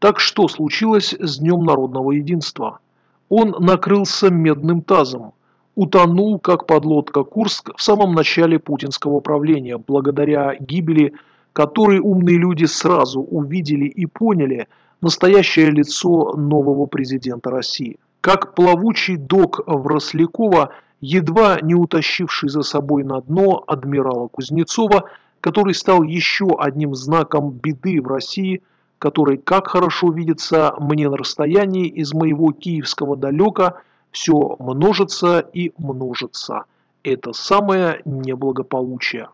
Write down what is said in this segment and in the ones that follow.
Так что случилось с Днем народного единства? Он накрылся медным тазом, утонул, как подлодка Курск, в самом начале путинского правления, благодаря гибели которой умные люди сразу увидели и поняли настоящее лицо нового президента России. Как плавучий док Врослякова, едва не утащивший за собой на дно адмирала Кузнецова, который стал еще одним знаком беды в России, который, как хорошо видится мне на расстоянии из моего киевского далека, все множится и множится. Это самое неблагополучие.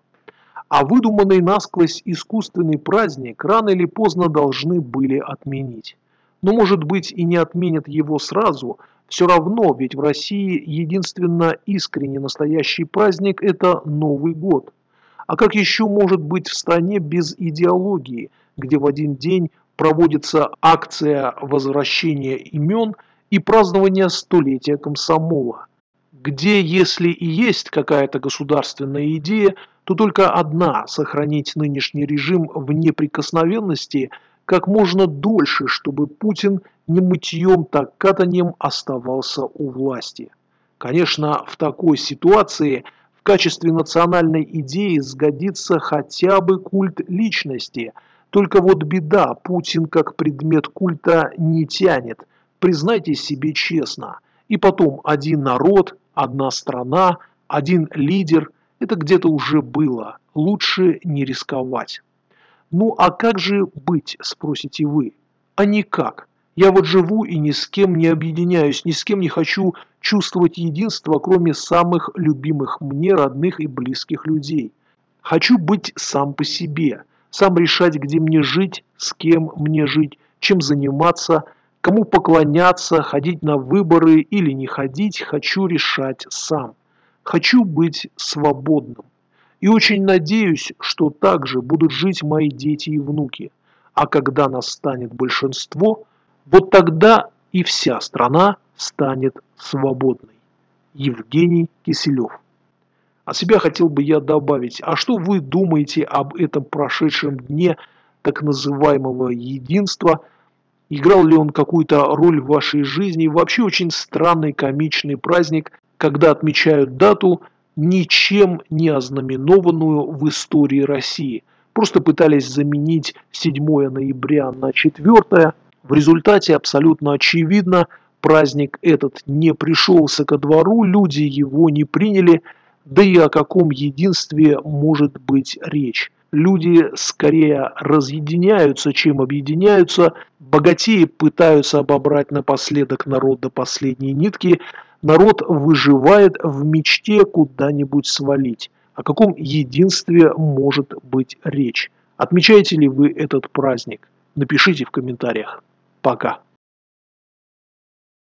А выдуманный насквозь искусственный праздник рано или поздно должны были отменить. Но, может быть, и не отменят его сразу, все равно, ведь в России единственно искренне настоящий праздник – это Новый год. А как еще может быть в стране без идеологии, где в один день проводится акция возвращения имен и празднования столетия комсомола? Где, если и есть какая-то государственная идея, то только одна – сохранить нынешний режим в неприкосновенности как можно дольше, чтобы Путин не мытьем, так катаньем оставался у власти. Конечно, в такой ситуации в качестве национальной идеи сгодится хотя бы культ личности. Только вот беда, Путин как предмет культа не тянет, признайте себе честно. И потом один народ, одна страна, один лидер – это где-то уже было, лучше не рисковать. Ну а как же быть, спросите вы? А никак. Я вот живу и ни с кем не объединяюсь, ни с кем не хочу чувствовать единство, кроме самых любимых мне, родных и близких людей. Хочу быть сам по себе, сам решать, где мне жить, с кем мне жить, чем заниматься, кому поклоняться, ходить на выборы или не ходить, хочу решать сам. Хочу быть свободным. И очень надеюсь, что так же будут жить мои дети и внуки. А когда настанет большинство, вот тогда и вся страна станет свободной. Евгений Киселев. От себя хотел бы я добавить, а что вы думаете об этом прошедшем дне так называемого единства? Играл ли он какую-то роль в вашей жизни? Вообще очень странный комичный праздник, когда отмечают дату, ничем не ознаменованную в истории России. Просто пытались заменить 7 ноября на 4. В результате абсолютно очевидно, праздник этот не пришелся ко двору, люди его не приняли, да и о каком единстве может быть речь. Люди скорее разъединяются, чем объединяются, богатеи пытаются обобрать напоследок народ до последней нитки, народ выживает в мечте куда-нибудь свалить. О каком единстве может быть речь? Отмечаете ли вы этот праздник? Напишите в комментариях. Пока.